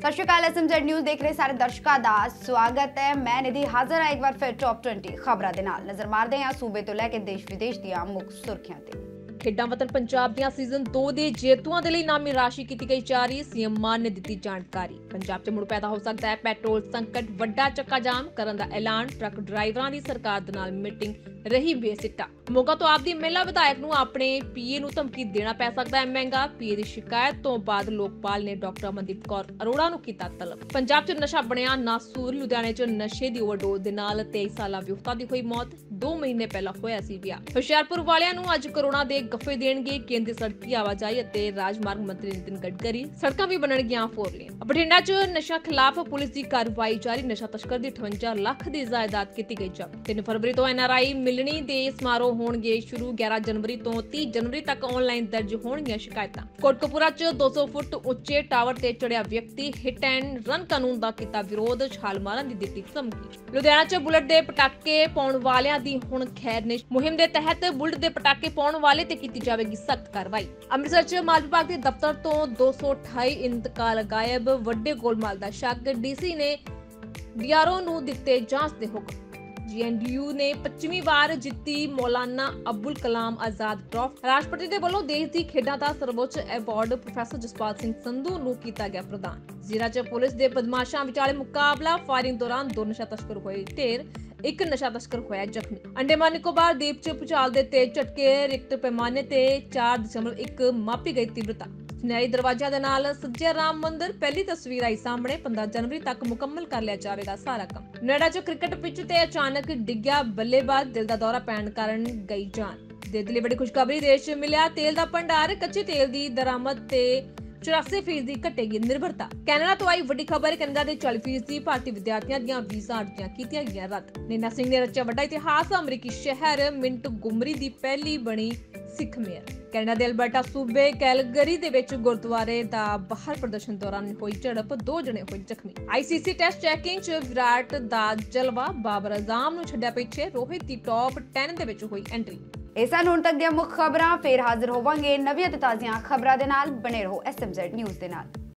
सत श्री अकाल। SMZ news देख रहे सारे दर्शकों का स्वागत है। मैं निधि हाजिर हाँ एक बार फिर टॉप 20 खबरों के नाल नजर मारते हैं सूबे तो लैके देश विदेश ਦੀਆਂ ਮੁੱਖ ਸੁਰਖੀਆਂ ਤੇ। ਖੇਡਾਂ ਵਤਨ ਪੰਜਾਬ ਦੀਆਂ ਸੀਜ਼ਨ 2 ਦੇ ਜੇਤੂਆਂ ਦੇ ਲਈ ਇਨਾਮੀ ਰਾਸ਼ੀ ਕੀਤੀ ਗਈ ਜਾਰੀ। ਸੀਐਮ ਮਾਨ ਨੇ ਦਿੱਤੀ ਜਾਣਕਾਰੀ। ਪੰਜਾਬ 'ਚ ਮੁੜ ਪੈਦਾ ਹੋ ਸਕਦਾ ਹੈ ਪੈਟਰੋਲ ਸੰਕਟ, ਵੱਡਾ ਚੱਕਾ ਜਾਮ ਕਰਨ ਦਾ ਐਲਾਨ। ਟਰੱਕ ਡਰਾਈਵਰਾਂ ਦੀ ਸਰਕਾਰ ਦੇ ਨਾਲ ਮੀਟਿੰਗ ਰਹੀ ਬੇਸਿੱਟਾ। ਮੋਗਾ ਤੋਂ ਆਪਦੀ ਮਹਿਲਾ ਵਿਧਾਇਕ ਨੂੰ ਆਪਣੇ ਪੀਏ ਨੂੰ ਧਮਕੀ ਦੇਣਾ ਪੈ ਸਕਦਾ ਹੈ ਮਹਿੰਗਾ। ਪੀਏ ਦੀ ਸ਼ਿਕਾਇਤ ਤੋਂ ਬਾਅਦ ਲੋਕਪਾਲ ਨੇ ਡਾਕਟਰ ਅਮਨਦੀਪ ਕੌਰ ਅਰੋੜਾ ਨੂੰ ਕੀਤਾ ਤਲਬ। ਪੰਜਾਬ 'ਚ ਨਸ਼ਾ ਬਣਿਆ ਨਾਸੂਰ। ਲੁਧਿਆਣੇ 'ਚ ਨਸ਼ੇ ਦੀ ਓਵਰਡੋਜ਼ ਦੇ ਨਾਲ 23 ਸਾਲਾ ਵਿਅਕਤੀ ਦੀ ਹੋਈ ਮੌਤ। 2 ਮਹੀਨੇ ਪਹਿਲਾਂ ਹੋਇਆ ਸੀ ਵਿਆਹ। ਹੁਸ਼ਿਆਰਪੁਰ ਵਾਲਿਆਂ ਨੂੰ ਅੱਜ ਕਰੋਨਾ ਦੇ ਗੱਫੇ ਦੇਣਗੇ ਕੇਂਦਰੀ ਸੜਕੀ ਆਵਾਜਾਈ ਅਤੇ ਰਾਜਮਾਰਗ ਮੰਤਰੀ ਨਿਤਿਨ ਗਡਕਰੀ। ਸੜਕਾਂ ਵੀ ਬਣਨਗੀਆਂ 4 ਲੇਨ। ਬਠਿੰਡਾ 'ਚ ਨਸ਼ਾ ਖਿਲਾਫ ਪੁਲਿਸ ਦੀ ਕਾਰਵਾਈ ਜਾਰੀ। ਨਸ਼ਾ ਤਸਕਰ ਦੀ 58 ਲੱਖ ਦੀ ਜਾਇਦਾਦ ਕੀਤੀ ਗਈ ਜ਼ਬਤ। 3 ਫਰਵਰੀ ਤੋਂ NRI ਮਿਲਣੀ ਦੇ ਸਮਾਰੋਹ ਹੋਣਗੇ ਸ਼ੁਰੂ। 11 ਜਨਵਰੀ ਤੋਂ 30 ਜਨਵਰੀ ਤੱਕ ਆਨਲਾਈਨ ਦਰਜ ਹੋਣਗੀਆਂ ਸ਼ਿਕਾਇਤਾਂ। ਕੋਟਕਪੂਰਾ 'ਚ 200 ਫੁੱਟ ਉੱਚੇ ਟਾਵਰ ਤੇ ਚੜਿਆ ਵਿਅਕਤੀ। ਹਿੱਟ ਐਂਡ ਰਨ ਕਾਨੂੰਨ ਦਾ ਕੀਤਾ ਵਿਰੋਧ। ਛਾਲ ਮਾਰਨ ਦੀ ਦਿੱਤੀ ਧਮਕੀ। ਲੁਧਿਆਣਾ 'ਚ ਬੁਲਟ ਦੇ ਪਟਾਕੇ ਪਾਉਣ ਵਾਲਿਆਂ ਦੀ ਹੁਣ ਖੈਰ ਨਹੀਂ। ਮੁਹਿੰਮ ਦੇ ਤਹਿਤ ਬੁਲਟ ਦੇ ਪਟਾਕੇ ਪਾਉਣ ਵਾਲੇ ਤੇ ਕੀਤੀ ਜਾਵੇਗੀ ਸਖਤ ਕਾਰਵਾਈ। ਅੰਮ੍ਰਿਤਸਰ 'ਚ ਮਾਲ ਵਿਭਾਗ ਦੇ ਦਫ਼ਤਰ ਤੋਂ 228 ਇੰਤਕਾਲ ਗਾਇਬ। ਵੱਡੇ ਗੋਲਮਾਲ ਦਾ ਸ਼ੱਕ। DC ਨੇ DRO ਨੂੰ ਦਿੱਤੇ ਜਾਂਚ ਦੇ ਹੁਕਮ। GNDU ਨੇ 25ਵੀਂ ਵਾਰ ਜਿੱਤੀ ਮੌਲਾਨਾ ਅਬੁਲ ਕਲਾਮ ਆਜ਼ਾਦ ਟਰਾਫੀ। ਰਾਸ਼ਟਰਪਤੀ ਦੇ ਵੱਲੋਂ ਦੇਸ਼ ਦੀ ਖੇਡਾਂ ਦਾ ਸਰਵਉੱਚ ਐਵਾਰਡ ਪ੍ਰੋਫੈਸਰ ਜਸਪਾਲ ਸਿੰਘ ਸੰਧੂ ਨੂੰ ਕੀਤਾ ਗਿਆ ਪ੍ਰਦਾਨ। ਜ਼ੀਰਾ 'ਚ ਪੁਲਿਸ ਦੇ ਬਦਮਾਸ਼ਾਂ ਵਿਚਾਲੇ ਮੁਕਾਬਲਾ। ਫਾਇਰਿੰਗ ਦੌਰਾਨ 2 ਨਸ਼ਾ ਤਸਕਰ ਹੋਏ ਢੇਰ। 1 ਨਸ਼ਾ ਤਸਕਰ ਹੋਇਆ ਜ਼ਖਮੀ। ਅੰਡੇਮਾਨ ਨਿਕੋਬਾਰ ਦੀਪ 'ਚ ਭੂਚਾਲ ਦੇ ਤੇਜ਼ ਝਟਕੇ। ਰਿਕਟਰ ਪੈਮਾਨੇ ਤੇ 4.1 ਮਾਪੀ ਗਈ ਤੀਬਰਤਾ। ਸੁਨਹਿਰੀ ਦਰਵਾਜ਼ਿਆਂ ਦੇ ਨਾਲ ਸੱਜਿਆ ਰਾਮ ਮੰਦਿਰ। ਪਹਿਲੀ ਤਸਵੀਰ ਆਈ ਸਾਹਮਣੇ। 15 ਜਨਵਰੀ ਤੱਕ ਮੁਕੰਮਲ ਕਰ ਲਿਆ ਜਾਵੇਗਾ ਸਾਰਾ ਕੰਮ। ਨੋਇਡਾ 'ਚ ਕ੍ਰਿਕਟ ਪਿੱਚ ਤੇ ਅਚਾਨਕ ਡਿੱਗਿਆ ਬੱਲੇਬਾਜ਼। ਦਿਲ ਦਾ ਦੌਰਾ ਪੈਣ ਕਾਰਨ ਗਈ ਜਾਨ। ਦੇਸ਼ ਲਈ ਬੜੀ ਖੁਸ਼ਖਬਰੀ। ਦੇਸ਼ 'ਚ ਮਿਲਿਆ ਤੇਲ ਦਾ ਭੰਡਾਰ। ਕੱਚੇ ਤੇਲ ਦੀ ਦਰਾਮਦ ਤੇ 84% ਘਟੇਗੀ ਨਿਰਭਰਤਾ। ਕੈਨੇਡਾ ਤੋਂ ਆਈ ਵੱਡੀ ਖਬਰ। ਕੈਨੇਡਾ ਦੇ 40% ਭਾਰਤੀ ਵਿਦਿਆਰਥੀਆਂ ਦੀਆਂ ਵੀਜ਼ਾ ਅਰਜ਼ੀਆਂ ਕੀਤੀਆਂ ਗਈਆਂ ਰੱਦ। ਨੈਨਾ ਸਿੰਘ ਨੇ ਰਚਿਆ ਵੱਡਾ ਇਤਿਹਾਸ। ਅਮਰੀਕੀ ਸ਼ਹਿਰ ਮਿੰਟਗੋਮਰੀ ਦੀ ਪਹਿਲੀ ਬਣੀ ਸਿੱਖ ਮੇਅਰ। ਕੈਨੇਡਾ ਦੇ ਅਲਬਰਟਾ ਸੂਬੇ ਕੈਲਗਰੀ ਦੇ ਵਿੱਚ ਗੁਰਦੁਆਰੇ ਦਾ ਬਾਹਰ ਪ੍ਰਦਰਸ਼ਨ ਦੌਰਾਨ ਹੋਈ ਝੜਪ। 2 ਜਣੇ ਹੋਏ ਜ਼ਖਮੀ। ICC ਟੈਸਟ ਚੈਕਿੰਗ 'ਚ ਵਿਰਾਟ ਦਾ ਜਲਵਾ। ਬਾਬਰ ਆਜ਼ਮ ਨੂੰ ਛੱਡਿਆ ਪਿੱਛੇ। ਰੋਹਿਤ ਦੀ ਟੌਪ 10 ਦੇ ਵਿੱਚ ਹੋਈ ਐਂਟਰੀ। ਇਹ ਸਨ ਹੁਣ ਤੱਕ ਦੀਆਂ ਮੁੱਖ ਖਬਰਾਂ। ਫੇਰ ਹਾਜ਼ਰ ਹੋਵਾਂਗੇ ਨਵੀਆਂ ਤੇ ਤਾਜ਼ੀਆਂ ਖਬਰਾਂ ਦੇ ਨਾਲ। ਬਣੇ ਰਹੋ SMZ ਨਿਊਜ਼ ਦੇ ਨਾਲ।